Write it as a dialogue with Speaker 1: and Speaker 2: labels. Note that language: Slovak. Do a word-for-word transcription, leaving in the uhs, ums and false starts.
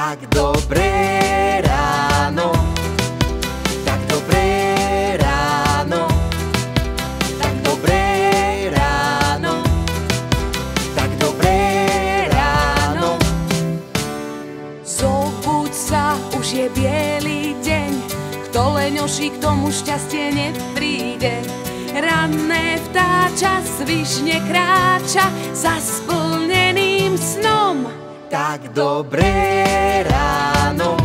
Speaker 1: Tak dobré ráno, tak dobré ráno, tak dobré ráno, tak dobré ráno.
Speaker 2: Zobuď sa, už je biely deň, kto leňoší, k tomu šťastie nepríde. Ranné vtáča svižne kráča za splneným snom.
Speaker 1: Tak dobré ráno,